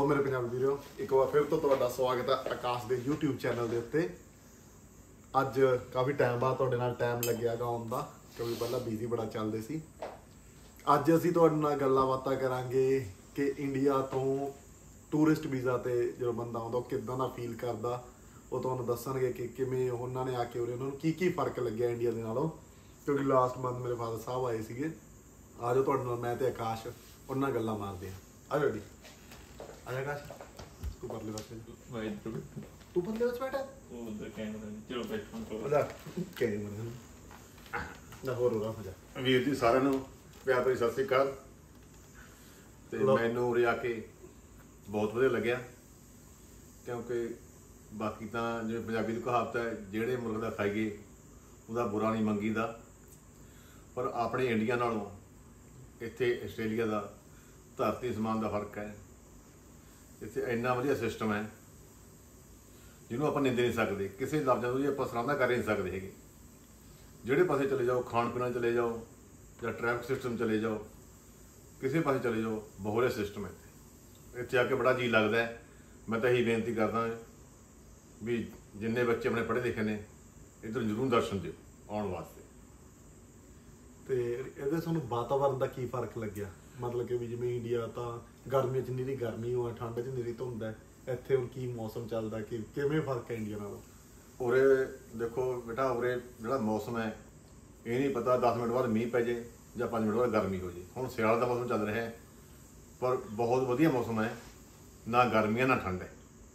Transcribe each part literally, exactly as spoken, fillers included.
मेरे पंजाबी वीरो एक बार फिर तो तुहाडा स्वागत है आकाश के यूट्यूब चैनल के उत्ते। अज काफ़ी टाइम बाद तुहाडे नाल टाइम लग्या आउण दा क्योंकि पहला बिजी बड़ा चलदे सी। अज असीं तुहाडे नाल गल्लां बातां करांगे कि इंडिया तो टूरिस्ट वीज़ा ते जो बंदा आउंदा किदां दा फील करदा, वो तुहानूं दस्सणगे कि किवें उन्होंने आके उरे उन्होंने की की फर्क लग्या इंडिया दे नालों, क्योंकि लास्ट मंथ मेरे फादर साहब आए सीगे। आ जाओ तुहाडे नाल मैं ते आकाश उन्हां नाल गल्लां मारदे हां। आ जाओ जी, आजा आकाश तू परले पासे मैं इधर तू परले पासे बैठा वो उधर कैमरा चलो बैठ तो आजा कैमरा ना हो रो रहा जा वीर जी साਰਿਆਂ ਨੂੰ ਪਿਆਰ ਭਰੀ ਸਤਿ ਸ੍ਰੀ ਅਕਾਲ। ਤੇ ਮੈਨੂੰ ਉਰੇ ਆ ਕੇ ਬਹੁਤ ਵਧੀਆ ਲੱਗਿਆ ਕਿਉਂਕਿ ਬਾਕੀ ਤਾਂ ਜਿਵੇਂ ਪੰਜਾਬੀ ਦੀ ਕਹਾਵਤ ਹੈ ਜਿਹੜੇ ਮੁਰਗ ਦਾ ਖਾਈਏ ਉਹਦਾ ਬੁਰਾ ਨਹੀਂ ਮੰਗੀਦਾ, ਪਰ ਆਪਣੇ ਇੰਡੀਆ ਨਾਲੋਂ ਇੱਥੇ ਆਸਟ੍ਰੇਲੀਆ ਦਾ ਧਰਤੀ ਸਮਾਨ ਦਾ ਫਰਕ ਹੈ। ਇੱਥੇ ਇੰਨਾ ਵਧੀਆ ਸਿਸਟਮ ਹੈ ਜਿਹਨੂੰ ਆਪਾਂ ਨਿੰਦ ਨਹੀਂ ਸਕਦੇ, ਕਿਸੇ ਲਫ਼ਜ਼ਾਂ ਤੋਂ ਜੀ ਆਪਾਂ ਸਰਾਹਨਾ ਕਰ ਨਹੀਂ ਸਕਦੇ ਹੈਗੇ। ਜਿਹੜੇ ਪਾਸੇ ਚਲੇ ਜਾਓ, ਖਾਣ ਪੀਣ ਚਲੇ ਜਾਓ ਜਾਂ ਟ੍ਰੈਫਿਕ ਸਿਸਟਮ ਚਲੇ ਜਾਓ, ਕਿਸੇ ਪਾਸੇ ਚਲੇ ਜਾਓ, ਬਹੁਤ ਵਧੀਆ ਸਿਸਟਮ ਹੈ ਇੱਥੇ। ਇੱਥੇ ਆ ਕੇ ਬੜਾ ਜੀ ਲੱਗਦਾ ਹੈ। ਮੈਂ ਤਾਂ ਇਹੀ ਬੇਨਤੀ ਕਰਦਾ ਵੀ ਜਿੰਨੇ ਬੱਚੇ ਆਪਣੇ ਪੜ੍ਹੇ ਲਿਖੇ ਨੇ ਇੱਧਰ ਜ਼ਰੂਰ ਦਰਸ਼ਨ ਦਿਓ ਆਉਣ ਵਾਸਤੇ। ਤੇ ਇਹਦੇ ਤੁਹਾਨੂੰ ਵਾਤਾਵਰਨ ਦਾ ਕੀ ਫਰਕ ਲੱਗਿਆ? मतलब कि भी जिवें इंडिया तो गर्मी च निरी गर्मी हो, ठंड च निरी धुंद है, इत्थे हुण की मौसम चलदा कि किवें फर्क है इंडिया नालों? उरे देखो बेटा, उरे जिहड़ा मौसम है ये नहीं पता दस मिनट बाद मीह पै जाए जां पाँच मिनट बाद गर्मी हो जाए। हुण सियाल दा मौसम चल रहा है पर बहुत वधिया मौसम है, ना गर्मी है ना ठंड है।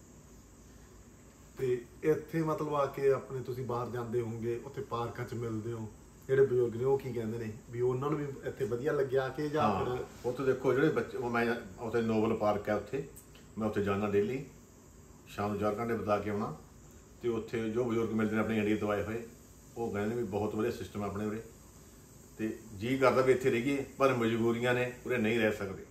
ते इत्थे मतलब आके अपने तुसीं बाहर जांदे होंगे, उत्थे पार्कां च मिलदे हो, ਜਿਹੜੇ ਬਜ਼ੁਰਗ ਨੇ ਉਹ ਕੀ ਕਹਿੰਦੇ ਨੇ ਵੀ ਉਹਨਾਂ ਨੂੰ ਵੀ ਇੱਥੇ ਵਧੀਆ ਲੱਗਿਆ ਕਿ ਜਾਂ ਫਿਰ ਉੱਥੇ ਦੇਖੋ ਜਿਹੜੇ ਬੱਚੇ, ਮੈਂ ਉੱਥੇ ਨੋਬਲ ਪਾਰਕ ਹੈ, ਉੱਥੇ ਮੈਂ ਉੱਥੇ ਜਾਣਾ ਡੇਲੀ, ਸ਼ਾਮ ਨੂੰ ਚਾਰ ਘੰਟੇ ਬਿਤਾ ਕੇ ਆਉਣਾ। ਅਤੇ ਉੱਥੇ ਜੋ ਬਜ਼ੁਰਗ ਮਿਲਦੇ ਨੇ ਆਪਣੇ ਇੰਡੀਆ ਤੋਂ ਆਏ ਹੋਏ, ਉਹ ਕਹਿੰਦੇ ਵੀ ਬਹੁਤ ਵਧੀਆ ਸਿਸਟਮ ਹੈ ਆਪਣੇ ਉਰੇ, ਅਤੇ ਜੀਅ ਕਰਦਾ ਵੀ ਇੱਥੇ ਰਹੀਏ, ਪਰ ਮਜਬੂਰੀਆਂ ਨੇ ਉਰੇ ਨਹੀਂ ਰਹਿ ਸਕਦੇ।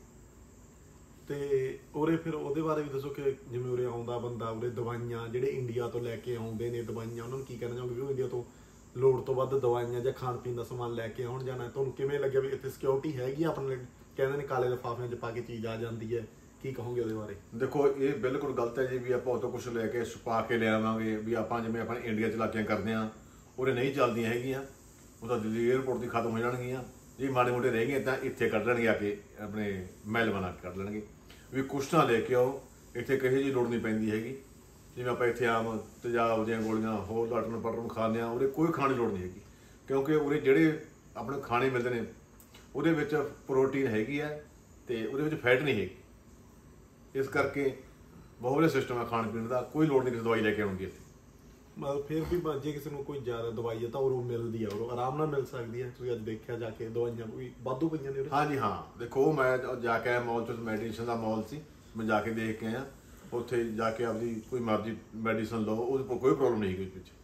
ਅਤੇ ਉਰੇ ਫਿਰ ਉਹਦੇ ਬਾਰੇ ਵੀ ਦੱਸੋ ਕਿ ਜਿਵੇਂ ਉਰੇ ਆਉਂਦਾ ਬੰਦਾ, ਉਰੇ ਦਵਾਈਆਂ ਜਿਹੜੇ ਇੰਡੀਆ ਤੋਂ ਲੈ ਕੇ ਆਉਂਦੇ ਨੇ ਦਵਾਈਆਂ, ਉਹਨਾਂ ਨੂੰ ਕੀ ਕਹਿਣਾ ਚਾਹੋਗੇ ਵੀ ਉਹ ਇੰਡੀਆ ਤੋਂ ਲੋੜ ਤੋਂ ਵੱਧ ਦਵਾਈਆਂ ਜਾਂ ਖਾਣ ਪੀਣ ਦਾ ਸਮਾਨ ਲੈ ਕੇ ਆਉਣ ਜਾਣਾ? ਤੁਹਾਨੂੰ ਕਿਵੇਂ ਲੱਗਿਆ ਵੀ ਇੱਥੇ ਸਿਕਿਉਰਿਟੀ ਹੈਗੀ ਆਪਣੇ? ਕਹਿੰਦੇ ਨੇ ਕਾਲੇ ਲਿਫਾਫਿਆਂ 'ਚ ਪਾ ਕੇ ਚੀਜ਼ ਆ ਜਾਂਦੀ ਹੈ, ਕੀ ਕਹੋਗੇ ਉਹਦੇ ਬਾਰੇ? ਦੇਖੋ ਇਹ ਬਿਲਕੁਲ ਗਲਤ ਹੈ ਜੀ ਵੀ ਆਪਾਂ ਉਹ ਤੋਂ ਕੁਛ ਲੈ ਕੇ ਛੁਪਾ ਕੇ ਲੈ ਆਵਾਂਗੇ ਵੀ ਆਪਾਂ ਜਿਵੇਂ ਆਪਣੇ ਇੰਡੀਆ 'ਚ ਇਲਾਕਿਆਂ ਕਰਦੇ ਹਾਂ ਉਰੇ ਨਹੀਂ ਚੱਲਦੀਆਂ ਹੈਗੀਆਂ। ਉਹ ਤਾਂ ਦਿੱਲੀ ਏਅਰਪੋਰਟ ਦੀ ਖਤਮ ਹੋ ਜਾਣਗੀਆਂ, ਜੇ ਮਾੜੇ ਮੋਟੇ ਰਹਿ ਗਏ ਤਾਂ ਇੱਥੇ ਕੱਢ ਲੈਣਗੇ, ਆ ਕੇ ਆਪਣੇ ਮਹਿਲ ਬਣਾ ਕੇ ਕੱਢ ਲੈਣਗੇ। ਵੀ ਕੁਛ ਨਾ ਲੈ ਕੇ ਆਓ, ਇੱਥੇ ਕਿਸੇ ਜਿਹੀ ਲੋੜ ਨਹੀਂ ਪੈਂਦੀ ਹੈਗੀ। ਜਿਵੇਂ ਆਪਾਂ ਇੱਥੇ ਆਮ ਤੇਜ਼ਾਬ ਦੀਆਂ ਗੋਲੀਆਂ ਹੋਰ ਲਾਟਰਨ ਪਟਰਨ ਖਾਂਦੇ ਹਾਂ, ਉਹਦੇ ਕੋਈ ਖਾਣ ਦੀ ਲੋੜ ਨਹੀਂ ਹੈਗੀ, ਕਿਉਂਕਿ ਉਰੇ ਜਿਹੜੇ ਆਪਣੇ ਖਾਣੇ ਮਿਲਦੇ ਨੇ ਉਹਦੇ ਵਿੱਚ ਪ੍ਰੋਟੀਨ ਹੈਗੀ ਹੈ ਅਤੇ ਉਹਦੇ ਵਿੱਚ ਫੈਟ ਨਹੀਂ ਹੈਗੀ। ਇਸ ਕਰਕੇ ਬਹੁਤ ਵਧੀਆ ਸਿਸਟਮ ਹੈ ਖਾਣ ਪੀਣ ਦਾ, ਕੋਈ ਲੋੜ ਨਹੀਂ ਕਿਸੇ ਦਵਾਈ ਲੈ ਕੇ ਆਉਣ ਦੀ ਇੱਥੇ। ਮਤਲਬ ਫਿਰ ਵੀ ਜੇ ਕਿਸੇ ਨੂੰ ਕੋਈ ਜ਼ਿਆਦਾ ਦਵਾਈ ਹੈ ਤਾਂ ਉਹ ਮਿਲਦੀ ਆ, ਉਹ ਆਰਾਮ ਨਾਲ ਮਿਲ ਸਕਦੀ ਹੈ? ਤੁਸੀਂ ਅੱਜ ਦੇਖਿਆ ਜਾ ਕੇ ਦਵਾਈਆਂ ਕੋਈ ਵਾਧੂ ਪਈਆਂ ਨੇ? ਹਾਂਜੀ ਹਾਂ, ਦੇਖੋ ਮੈਂ ਜਾ ਕੇ ਆਇਆ ਮੌਲ 'ਚ, ਮੈਡੀਸਨ ਦਾ ਮੌਲ ਸੀ, ਮੈਂ ਜਾ ਕੇ ਦੇਖ ਕੇ ਆਇਆ। ਉੱਥੇ ਜਾ ਕੇ ਆਪਦੀ ਕੋਈ ਮਰਜ਼ੀ ਮੈਡੀਸਨ ਲਓ, ਉਹਦੇ ਕੋਲ ਕੋਈ ਪ੍ਰੋਬਲਮ ਨਹੀਂ ਹੈਗੀ ਉਸ ਵਿੱਚ।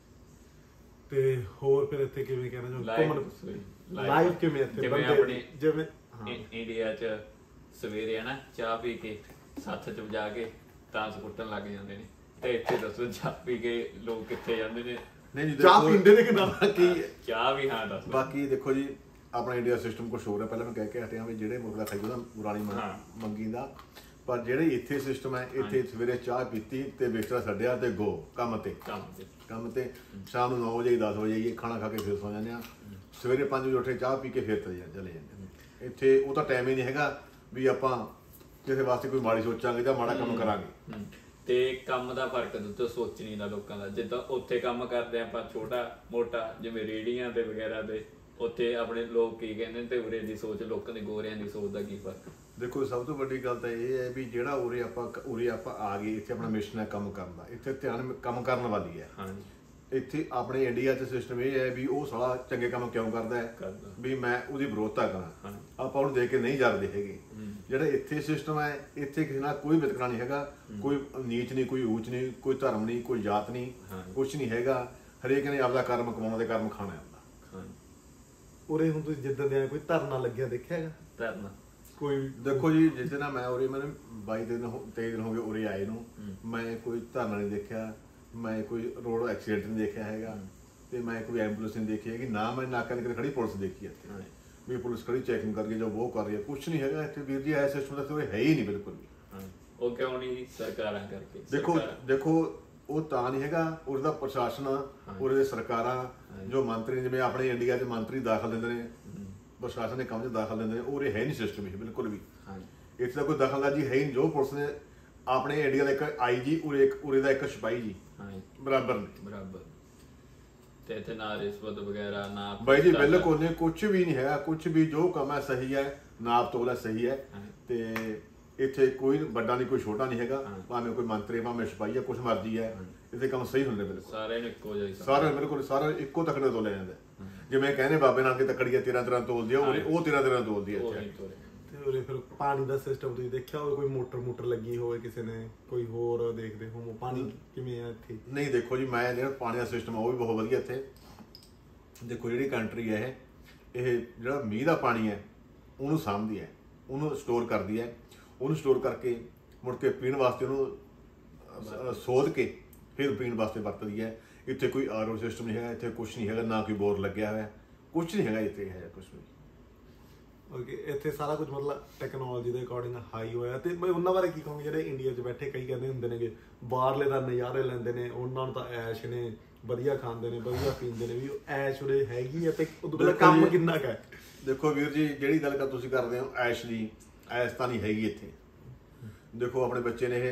ਤੇ ਹੋਰ ਫਿਰ ਇੱਥੇ ਕਿਵੇਂ ਕਹਿਣਾ ਚਾਹੁੰਦੇ ਲਾਈਵ ਕਿਵੇਂ ਇੱਥੇ ਜਿਵੇਂ ਆਪਣੇ ਜਿਵੇਂ ਇੰਡੀਆ 'ਚ ਸਵੇਰੇ ਹੈ ਨਾ ਚਾਹ ਪੀ ਕੇ ਸੱਥ 'ਚ ਜਾ ਕੇ ਤਾਂਸ ਕੁੱਟਣ ਲੱਗ ਜਾਂਦੇ ਨੇ, ਤੇ ਇੱਥੇ ਦੱਸੋ ਚਾਹ ਪੀ ਕੇ ਲੋਕ ਕਿੱਥੇ ਜਾਂਦੇ ਨੇ? ਨਹੀਂ ਚਾਹ ਪੀਂਦੇ ਨੇ ਕਿ ਨਾ? ਕੀ ਚਾਹ ਵੀ ਹਾਂ ਦੱਸ। ਬਾਕੀ ਦੇਖੋ ਜੀ ਆਪਣਾ ਇੰਡੀਆ ਸਿਸਟਮ ਕੁਛ ਹੋਰ ਹੈ। ਪਹਿਲਾਂ ਮੈਂ ਕਹਿ ਕੇ ਹਟਿਆ ਵੀ ਜਿਹੜੇ ਮੁਰਗਾ ਖਾਈ ਉਹਦਾ ਪੁਰਾਣੀ ਮੰਗੀ ਦਾ, ਪਰ ਜਿਹੜੇ ਇੱਥੇ ਸਿਸਟਮ ਹੈ, ਇੱਥੇ ਸਵੇਰੇ ਚਾਹ ਪੀਤੀ ਤੇ ਬਿਸਤਰਾ ਛੱਡਿਆ ਤੇ ਗੋ ਕੰਮ ਤੇ ਕੰਮ ਤੇ ਸ਼ਾਮ ਨੂੰ ਨੌ ਵਜੇ ਦਸ ਵਜੇ ਖਾਣਾ ਖਾ ਕੇ ਫਿਰ ਸੌ ਜਾਂਦੇ ਹਾਂ। ਸਵੇਰੇ ਪੰਜ ਵਜੇ ਉੱਠੇ ਚਾਹ ਪੀ ਕੇ ਫਿਰ ਚਲੇ ਚਲੇ ਜਾਂਦੇ। ਇੱਥੇ ਉਹ ਤਾਂ ਟਾਈਮ ਹੀ ਨਹੀਂ ਹੈਗਾ ਵੀ ਆਪਾਂ ਕਿਸੇ ਵਾਸਤੇ ਕੋਈ ਮਾੜੀ ਸੋਚਾਂਗੇ ਜਾਂ ਮਾੜਾ ਕੰਮ ਕਰਾਂਗੇ। ਤੇ ਕੰਮ ਦਾ ਫਰਕ ਤਾਂ ਸੋਚ ਨਹੀਂ ਦਾ ਲੋਕਾਂ ਦਾ। ਜਿੱਦਾਂ ਉੱਥੇ ਕੰਮ ਕਰਦੇ ਆਪਾਂ ਛੋਟਾ ਮੋਟਾ ਜਿਵੇਂ ਰੇਹੜੀਆਂ ਤੇ ਵਗੈਰਾ ਦੇ, ਉੱਥੇ ਆਪਣੇ ਲੋਕ ਕੀ ਕਹਿੰਦੇ ਤੇ ਉਰੇ ਦੀ ਸੋਚ, ਲੋਕਾਂ ਦੀ ਗੋਰਿਆਂ ਦੀ ਸੋਚ ਦਾ ਕੀ ਫਰਕ? ਦੇਖੋ ਸਭ ਤੋਂ ਵੱਡੀ ਗੱਲ ਤਾਂ ਇਹ ਹੈ ਵੀ ਜਿਹੜਾ ਉਰੇ ਆਪਾਂ ਉਰੇ ਆਪਾਂ ਆ ਗਏ, ਇੱਥੇ ਆਪਣਾ ਮਿਸ਼ਨ ਹੈ ਕੰਮ ਕਰਨ ਦਾ, ਇੱਥੇ ਧਿਆਨ ਕੰਮ ਕਰਨ ਵਾਲੀ ਹੈ। ਇੱਥੇ ਆਪਣੇ ਇੰਡੀਆ 'ਚ ਸਿਸਟਮ ਇਹ ਹੈ ਵੀ ਉਹ ਸਾਲਾ ਚੰਗੇ ਕੰਮ ਕਿਉਂ ਕਰਦਾ ਹੈ ਵੀ ਮੈਂ ਉਹਦੀ ਵਿਰੋਧਤਾ ਕਰਾਂ, ਆਪਾਂ ਉਹਨੂੰ ਦੇਖ ਕੇ ਨਹੀਂ ਜਰਦੇ ਹੈਗੇ। ਜਿਹੜਾ ਇੱਥੇ ਸਿਸਟਮ ਹੈ, ਇੱਥੇ ਕਿਸੇ ਨਾਲ ਕੋਈ ਵਿਤਕਰਾ ਨਹੀਂ ਹੈਗਾ, ਕੋਈ ਨੀਚ ਨਹੀਂ, ਕੋਈ ਊਚ ਨਹੀਂ, ਕੋਈ ਧਰਮ ਨਹੀਂ, ਕੋਈ ਜਾਤ ਨਹੀਂ, ਕੁਛ ਨਹੀਂ ਹੈਗਾ। ਹਰੇਕ ਨੇ ਆਪਦਾ ਕਰਮ ਕਮਾਉਣ ਦੇ ਕਰਮ ਖਾਣਾ ਆਉਂਦਾ। ਉਰੇ ਹੁਣ ਤੁਸੀਂ ਜਿੱਦਾਂ ਦੇ ਕੋਈ ਧਰਨਾ ਲੱਗਿਆ ਦੇਖਿਆ ਹੈਗਾ? ਧਰਨਾ ਕੋਈ ਦੇਖੋ ਜੀ ਜਿੱਦਾਂ ਨਾ ਮੈਂ ਉਰੇ ਮੈਨੂੰ ਬਾਈ ਦਿਨ ਤੇਈ ਦਿਨ ਹੋ ਗਏ ਉਰੇ ਆਏ ਨੂੰ, ਮੈਂ ਕੋਈ ਧਰਨਾ ਨਹੀਂ ਦੇਖਿਆ, ਮੈਂ ਕੋਈ ਰੋਡ ਐਕਸੀਡੈਂਟ ਨਹੀਂ ਦੇਖਿਆ ਹੈਗਾ, ਤੇ ਮੈਂ ਕੋਈ ਐਂਬੂਲੈਂਸ ਨਹੀਂ ਦੇਖੀ ਹੈਗੀ, ਨਾ ਮੈਂ ਨਾਕਾ ਨਿਕਲ ਖੜੀ ਪੁਲਿਸ ਦੇਖੀ ਇੱਥੇ ਵੀ ਪੁਲਿਸ ਖੜੀ ਚੈਕਿੰਗ ਕਰਕੇ ਜੋ ਉਹ ਕਰ ਰਹੀ ਹੈ। ਕੁਛ ਨਹੀਂ ਹੈਗਾ ਇੱਥੇ ਵੀਰ ਜੀ, ਐ ਸਿਸਟਮ ਤਾਂ ਹੈ ਹੀ ਨਹੀਂ ਬਿਲਕੁਲ ਵੀ। ਉਹ ਉਹ ਕਿਉਂ ਨਹੀਂ? ਸਰਕਾਰਾਂ ਕਰਕੇ। ਦੇਖੋ ਸਰਕਾਰਾਂ- ਦੇਖੋ ਉਹ ਤਾਂ ਨਹੀਂ ਹੈਗਾ, ਉਹਦਾ ਪ੍ਰਸ਼ਾਸਨ ਉਹਦੇ ਸਰਕਾਰਾਂ ਜੋ ਮੰਤਰੀ, ਜਿਵੇਂ ਆਪਣੇ ਇੰਡੀਆ 'ਚ ਮੰਤਰੀ ਦਾਖਲ ਦਿੰਦੇ ਨੇ, ਪ੍ਰਸ਼ਾਸਨ ਦੇ ਕੰਮ 'ਚ ਦਾਖਲ ਦਿੰਦੇ ਨੇ, ਉਹ ਇਹ ਹੈ ਨਹੀਂ ਸਿਸਟਮ ਇਹ ਬਿਲਕੁਲ ਵੀ। ਇੱਥੇ ਤਾਂ ਕੋਈ ਦਖਲਅੰਦਾਜ਼ੀ ਹੈ ਹੀ ਨਹੀਂ। ਜੋ ਪੁਲਿਸ ਨੇ ਆਪਣੇ ਇੰਡੀਆ ਦਾ ਇੱਕ ਆਈ ਜੀ, ਉਰੇ ਇੱਕ ਉਰੇ ਦਾ ਇੱਕ ਸਿਪਾਹੀ ਜੀ ਬਰਾਬਰ ਨੇ ਬਰਾਬਰ। ਤੇ ਇੱਥੇ ਨਾ ਰਿਸ਼ਵਤ ਵਗੈਰਾ ਨਾ ਬਾਈ ਜੀ ਬਿਲਕੁਲ ਨਹੀਂ, ਕੁਝ ਵੀ ਨਹੀਂ ਹੈਗਾ, ਕੁਝ ਵੀ। ਜੋ ਕੰਮ ਹੈ ਸਹੀ ਹੈ, ਨਾਪ ਤੋਲ ਹੈ ਸਹੀ ਹੈ। ਤੇ ਇੱਥੇ ਕੋਈ ਵੱਡਾ ਨਹੀਂ ਕੋਈ ਛੋਟਾ ਨਹੀਂ ਹੈਗਾ, ਭਾਵੇਂ ਕੋਈ ਮੰਤਰੀ ਭਾਵੇਂ ਸਿਪਾਹੀ ਹੈ, ਕੁਛ ਮਰਜ਼ੀ ਹੈ, ਇੱਥੇ ਕੰਮ ਸਹੀ ਹੁੰਦੇ ਬਿਲਕੁਲ। ਸਾਰਿਆਂ ਨੂੰ ਇੱਕੋ ਜਿਹਾ ਹੀ ਸਾਰੇ ਬਿਲਕੁਲ ਸਾਰੇ ਇੱਕੋ ਤਕੜੇ ਤੋਲੇ ਜਾਂਦੇ। ਜਿਵੇਂ ਕਹਿੰਦੇ ਬਾਬੇ ਨਾਨਕ ਦੀ ਤਕੜੀਆਂ ਤੇਰਾਂ ਤੇਰਾਂ ਤੋਲਦੀ ਆ, ਉਹ ਤੇਰਾਂ ਤੇਰਾਂ ਤੋਲਦੀ ਹੈ ਇੱਥੇ। ਤੇ ਉਰੇ ਫਿਰ ਪਾਣੀ ਦਾ ਸਿਸਟਮ ਤੁਸੀਂ ਦੇਖਿਆ ਹੋਵੇ, ਕੋਈ ਮੋਟਰ ਮੋਟਰ ਲੱਗੀ ਹੋਵੇ ਕਿਸੇ ਨੇ, ਕੋਈ ਹੋਰ ਦੇਖਦੇ ਹੋ ਪਾਣੀ ਕਿਵੇਂ ਆ ਇੱਥੇ? ਨਹੀਂ ਦੇਖੋ ਜੀ, ਮੈਂ ਜਿਹੜਾ ਪਾਣੀ ਦਾ ਸਿਸਟਮ ਆ ਉਹ ਵੀ ਬਹੁਤ ਵਧੀਆ ਇੱਥੇ। ਦੇਖੋ ਜਿਹੜੀ ਕੰਟਰੀ ਹੈ ਇਹ ਇਹ ਜਿਹੜਾ ਮੀਂਹ ਦਾ ਪਾਣੀ ਹੈ ਉਹਨੂੰ ਸਾਂਭਦੀ ਹੈ, ਉਹਨੂੰ ਸਟੋਰ ਕਰਦੀ ਹੈ, ਉਹਨੂੰ ਸਟੋਰ ਕਰਕੇ ਮੁੜ ਕੇ ਪੀਣ ਵਾਸਤੇ ਉਹਨੂੰ ਸੋਧ ਕੇ ਫਿਰ ਪੀਣ ਵਾਸਤੇ ਵਰਤਦੀ ਹੈ। ਇੱਥੇ ਕੋਈ ਆਰ ਓ ਸਿਸਟਮ ਨਹੀਂ ਹੈਗਾ, ਇੱਥੇ ਕੁਛ ਨਹੀਂ ਹੈਗਾ, ਨਾ ਕੋਈ ਬੋਰ ਲੱਗਿਆ ਹੋਇਆ, ਕੁਛ ਨਹੀਂ ਹੈਗਾ ਇੱਥੇ ਹੈ ਕੁਛ ਵੀ। ਓਕੇ, ਇੱਥੇ ਸਾਰਾ ਕੁਝ ਮਤਲਬ ਟੈਕਨੋਲੋਜੀ ਦੇ ਅਕੋਰਡਿੰਗ ਹਾਈ ਹੋਇਆ। ਤੇ ਮੈਂ ਉਹਨਾਂ ਬਾਰੇ ਕੀ ਕਹੂੰਗਾ, ਜਿਹੜੇ ਇੰਡੀਆ 'ਚ ਬੈਠੇ ਕਈ ਕਹਿੰਦੇ ਹੁੰਦੇ ਨੇਗੇ ਬਾਹਰਲੇ ਦਾ ਨਜ਼ਾਰੇ ਲੈਂਦੇ ਨੇ, ਉਹਨਾਂ ਨੂੰ ਤਾਂ ਐਸ਼ ਨੇ, ਵਧੀਆ ਖਾਂਦੇ ਨੇ, ਵਧੀਆ ਪੀਂਦੇ ਨੇ, ਵੀ ਉਹ ਐਸ਼ ਉਰੇ ਹੈਗੀ ਹੈ ਤੇ ਉਦੋਂ ਪਹਿਲਾਂ ਕੰਮ ਕਿੰਨਾ ਕੁ ਹੈ? ਦੇਖੋ ਵੀਰ ਜੀ, ਜਿਹੜੀ ਗੱਲ ਕਰ ਤੁਸੀਂ ਕਰਦੇ ਹੋ ਐਸ਼ ਦੀ, ਐਸ਼ ਤਾਂ ਨਹੀਂ ਹੈਗੀ ਇੱਥੇ। ਦੇਖੋ ਆਪਣੇ ਬੱਚੇ ਨੇ,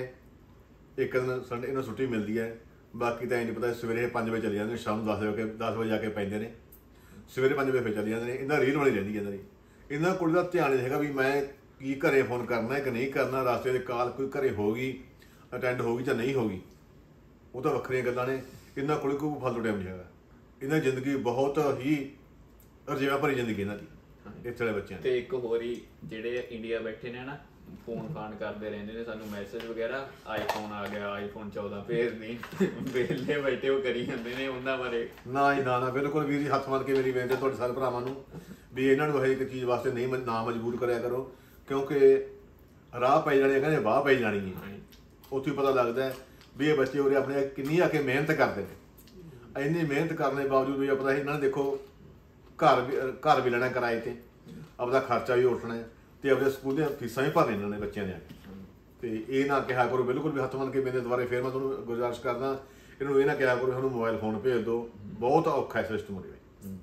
ਇਹ ਇੱਕ ਦਿਨ ਸੰਡੇ ਇਹਨਾਂ ਛੁੱਟੀ ਮਿਲਦੀ ਹੈ, ਬਾਕੀ ਤਾਂ ਇਹ ਨਹੀਂ ਪਤਾ। ਸਵੇਰੇ ਪੰਜ ਵਜੇ ਚਲੇ ਜਾਂਦੇ ਨੇ, ਸ਼ਾਮ ਨੂੰ ਦਸ ਵਜੇ ਦਸ ਵਜੇ ਜਾ ਕੇ ਪੈਂਦੇ ਨੇ, ਸਵੇਰੇ ਪੰਜ ਵਜੇ ਫਿਰ ਚਲੇ ਜਾਂਦੇ ਨੇ। ਇਹਨਾਂ ਰੀਲ ਬਣੀ ਰਹਿੰਦੀ ਹੈ ਇਹਨਾਂ ਦੀ। ਇਹਨਾਂ ਕੋਲ ਦਾ ਧਿਆਨ ਨਹੀਂ ਹੈਗਾ ਵੀ ਮੈਂ ਕੀ ਘਰੇ ਫੋਨ ਕਰਨਾ ਕਿ ਨਹੀਂ ਕਰਨਾ, ਰਸਤੇ ਦੇ ਕਾਲ ਕੋਈ ਘਰੇ ਹੋਗੀ ਅਟੈਂਡ ਹੋਗੀ ਜਾਂ ਨਹੀਂ ਹੋਗੀ, ਉਹ ਤਾਂ ਵੱਖਰੀਆਂ ਗੱਲਾਂ ਨੇ। ਇਹਨਾਂ ਕੋਲ ਕੋਈ ਫਾਲਤੂ ਟਾਈਮ ਨਹੀਂ ਹੈਗਾ। ਇਹਨਾਂ ਦੀ ਜ਼ਿੰਦਗੀ ਬਹੁਤ ਹੀ ਰਜੇਵਾਂ ਭਰੀ ਜ਼ਿੰਦਗੀ ਇਹਨਾਂ ਦੀ, ਇੱਥੇ ਵਾਲੇ ਬੱਚਿਆਂ ਦੀ। ਤੇ ਇੱਕ ਹੋਰ ਹੀ ਜਿਹੜੇ ਇੰਡੀਆ ਬੈਠੇ ਨੇ ਨਾ, ਫੋਨ ਫਾਨ ਕਰਦੇ ਰਹਿੰਦੇ ਨੇ ਸਾਨੂੰ ਮੈਸੇਜ ਵਗੈਰਾ, ਆਈਫੋਨ ਆ ਗਿਆ, ਆਈਫੋਨ ਚੌਦਾਂ, ਫੇਰ ਨਹੀਂ ਵਿਹਲੇ ਬੈਠੇ ਉਹ ਕਰੀ ਜਾਂਦੇ ਨੇ। ਉਹਨਾਂ ਬਾਰੇ ਨਾ ਹੀ ਨਾ ਨਾ ਬਿਲਕੁਲ ਵੀਰ ਜੀ, ਹੱਥ ਮਾਰ ਕੇ ਮੇਰੀ ਬੇਨਤੀ ਤੁਹਾਡੇ ਸਾਰੇ ਭਰਾਵਾਂ ਨੂੰ ਵੀ ਇਹਨਾਂ ਨੂੰ ਹਰੇਕ ਚੀਜ਼ ਵਾਸਤੇ ਨਹੀਂ ਨਾ ਮਜਬੂਰ ਕਰਿਆ ਕਰੋ, ਕਿਉਂਕਿ ਰਾਹ ਪੈ ਜਾਣੇ ਕਹਿੰਦੇ ਵਾਹ ਪੈ ਜਾਣੀ ਹੈ। ਉੱਥੇ ਪਤਾ ਲੱਗਦਾ ਹੈ ਵੀ ਇਹ ਬੱਚੇ ਉਰੇ ਆਪਣੇ ਕਿੰਨੀ ਆ ਕੇ ਮਿਹਨਤ ਕਰਦੇ ਨੇ। ਇੰਨੀ ਮਿਹਨਤ ਕਰਨ ਦੇ ਬਾਵਜੂਦ ਵੀ ਪਤਾ ਇਹਨਾਂ ਨੇ ਦੇਖੋ ਘਰ ਵੀ ਘਰ ਵੀ ਲੈਣਾ ਕਿਰਾਏ ਤੇ, ਆਪਦਾ ਖਰਚਾ ਵੀ ਉੱਠਣਾ ਤੇ ਆਪਣੇ ਸਕੂਲ ਦੀਆਂ ਫੀਸਾਂ ਵੀ ਭਰਨੀਆਂ ਇਹਨਾਂ ਨੇ ਬੱਚਿਆਂ ਦੀਆਂ। ਤੇ ਇਹ ਨਾ ਕਿਹਾ ਕਰੋ, ਬਿਲਕੁਲ ਵੀ ਹੱਥ ਮੰਨ ਕੇ ਮੇਰੇ ਦੁਆਰੇ ਫੇਰ ਮੈਂ ਤੁਹਾਨੂੰ ਗੁਜ਼ਾਰਿਸ਼ ਕਰਦਾ, ਇਹਨੂੰ ਇਹ ਨਾ ਕਿਹਾ ਕਰੋ ਸਾਨੂੰ ਮੋਬਾਈਲ ਫੋਨ ਭੇਜ ਦਿਓ, ਬਹੁਤ ਔਖਾ ਹੈ ਸਿਸਟਮ ਉਰੇ।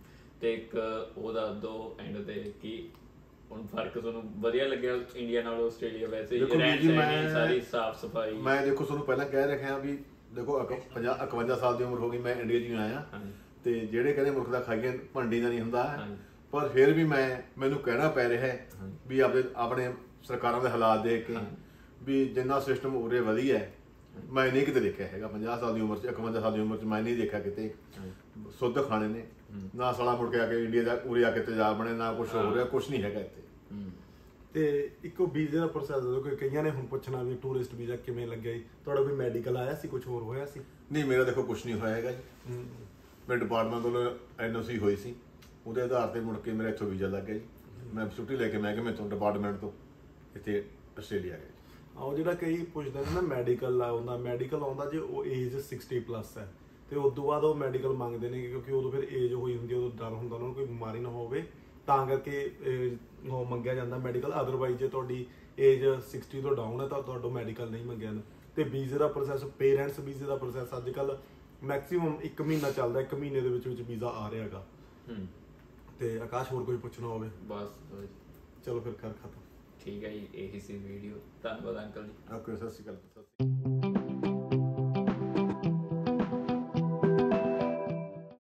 ਤੇ ਇੱਕ ਉਹਦਾ ਦੋ ਐਂਡ ਤੇ ਕੀ ਹੁਣ ਫਰਕ ਤੁਹਾਨੂੰ ਵਧੀਆ ਲੱਗਿਆ ਇੰਡੀਆ ਨਾਲ ਆਸਟ੍ਰੇਲੀਆ? ਵੈਸੇ ਹੀ ਰਹਿਣ ਸਹਿਣ, ਸਾਰੀ ਸਾਫ ਸਫਾਈ। ਮੈਂ ਦੇਖੋ ਤੁਹਾਨੂੰ ਪਹਿਲਾਂ ਕਹਿ ਰੱਖਿਆ ਵੀ ਦੇਖੋ ਪੰਜਾਹ ਇਕਵੰਜਾ ਸਾਲ ਦੀ ਉਮਰ ਹੋ ਗਈ, ਮੈਂ ਇੰਡੀਆ 'ਚ ਹੀ ਆਇਆ। ਤੇ ਜਿਹੜੇ ਕਹਿੰਦੇ ਮੁਲਕ ਦਾ ਖਾਈਏ ਭੰਡੀ ਦਾ ਨਹੀਂ ਹੁੰਦਾ, ਪਰ ਫਿਰ ਵੀ ਮੈਂ ਮੈਨੂੰ ਕਹਿਣਾ ਪੈ ਰਿਹਾ ਹੈ ਵੀ ਆਪਣੇ ਆਪਣੇ ਸਰਕਾਰਾਂ ਦੇ ਹਾਲਾਤ ਦੇਖ ਕੇ ਵੀ ਜਿੰਨਾ ਸਿਸਟਮ ਉਰੇ ਵਧੀਆ ਹੈ ਮੈਂ ਨਹੀਂ ਕਿਤੇ ਦੇਖਿਆ ਹੈਗਾ। ਪੰਜਾਹ ਸਾਲ ਦੀ ਉਮਰ 'ਚ ਇਕਵੰਜਾ ਸਾਲ ਦੀ ਉਮਰ 'ਚ ਮੈਂ ਨਹੀਂ ਦੇਖਿਆ ਕਿਤੇ ਸ਼ੁੱਧ ਖਾਣੇ ਨੇ, ਨਾ ਸਾਲਾ ਮੁੜ ਕੇ ਆ ਕੇ ਇੰਡੀਆ ਦਾ ਉਰੇ ਆ ਕੇ ਤੇਜ਼ਾਬ ਬਣੇ, ਨਾ ਕੁਛ ਹੋ ਰਿਹਾ, ਕੁਛ ਨਹੀਂ ਹੈਗਾ ਇੱਥੇ। ਤੇ ਇੱਕੋ ਵੀਜ਼ੇ ਦਾ ਪ੍ਰੋਸੈਸ ਦੱਸੋ, ਕਿ ਕਈਆਂ ਨੇ ਹੁਣ ਪੁੱਛਣਾ ਵੀ ਟੂਰਿਸਟ ਵੀਜ਼ਾ ਕਿਵੇਂ ਲੱਗਿਆ ਜੀ? ਤੁਹਾਡਾ ਕੋਈ ਮੈਡੀਕਲ ਆਇਆ ਸੀ, ਕੁਝ ਹੋਰ ਹੋਇਆ ਸੀ? ਨਹੀਂ, ਮੇਰਾ ਦੇਖੋ ਕੁਛ ਨਹੀਂ ਹੋਇਆ ਹੈਗਾ ਜੀ। ਮੇਰੇ ਡਿਪਾਰਟਮੈਂਟ ਵੱਲੋਂ ਐਨ ਓ ਸੀ ਹੋਈ ਸੀ, ਉਹਦੇ ਆਧਾਰ ਤੇ ਮੁੜ ਕੇ ਮੇਰਾ ਇੱਥੋਂ ਵੀਜ਼ਾ ਲੱਗ ਗਿਆ ਜੀ। ਮੈਂ ਛੁੱਟੀ ਲੈ ਕੇ ਮੈਂ ਕਿ ਮੈਥੋਂ ਡਿਪਾਰਟਮੈਂਟ ਤੋਂ ਇੱਥੇ ਆਸਟ੍ਰੇਲੀਆ ਗਿਆ ਜੀ। ਆਹ ਜਿਹੜਾ ਕਈ ਪੁੱਛਦੇ ਨੇ ਨਾ ਮੈਡੀਕਲ ਆਉਂਦਾ, ਮੈਡੀਕਲ ਆਉਂਦਾ ਜੇ ਉਹ ਏਜ ਸਿਕਸਟੀ ਪਲੱਸ ਹੈ, ਤੇ ਉਸ ਤੋਂ ਬਾਅਦ ਉਹ ਮੈਡੀਕਲ ਮੰਗਦੇ ਨੇ, ਕਿਉਂਕਿ ਉਦੋਂ ਫਿਰ ਏਜ ਹੋਈ ਹੁੰਦੀ, ਉਦੋਂ ਡਰ ਹੁੰਦਾ ਉਹਨਾਂ ਨੂੰ ਕੋਈ ਬਿਮਾਰੀ ਨਾ ਹੋਵੇ, ਤਾਂ ਕਰਕੇ ਉਹ ਮੰਗਿਆ ਜਾਂਦਾ ਮੈਡੀਕਲ। ਅਦਰਵਾਈਜ਼ ਜੇ ਤੁਹਾਡੀ ਏਜ ਸਿਕਸਟੀ ਤੋਂ ਡਾਊਨ ਹੈ ਤਾਂ ਤੁਹਾਡਾ ਮੈਡੀਕਲ ਨਹੀਂ ਮੰਗਿਆ ਜਾਂਦਾ। ਤੇ ਵੀਜ਼ੇ ਦਾ ਪ੍ਰੋਸੈਸ, ਪੇਰੈਂਟਸ ਵੀਜ਼ੇ ਦਾ ਪ੍ਰੋਸੈਸ ਅੱਜ ਕੱਲ੍ਹ ਮੈਕਸੀਮਮ ਇੱਕ ਮਹੀਨਾ ਚੱਲਦਾ, ਇੱਕ ਮਹੀਨੇ ਦੇ ਵਿੱਚ ਵਿੱਚ ਵੀਜ਼ਾ ਆ ਰਿਹਾ ਹੈਗਾ। ਤੇ ਆਕਾਸ਼ ਹੋਰ ਕੋਈ ਪੁੱਛਣਾ ਹੋਵੇ? ਬਸ ਚਲੋ ਫਿਰ ਕਰ ਖਤਮ। ਠੀਕ ਹੈ ਜੀ, ਇਹੀ ਸੀ ਵੀਡੀਓ। ਧੰਨਵਾਦ ਅੰਕਲ ਜੀ। ਓਕੇ, ਸਤਿ ਸ਼੍ਰੀ ਅਕਾਲ।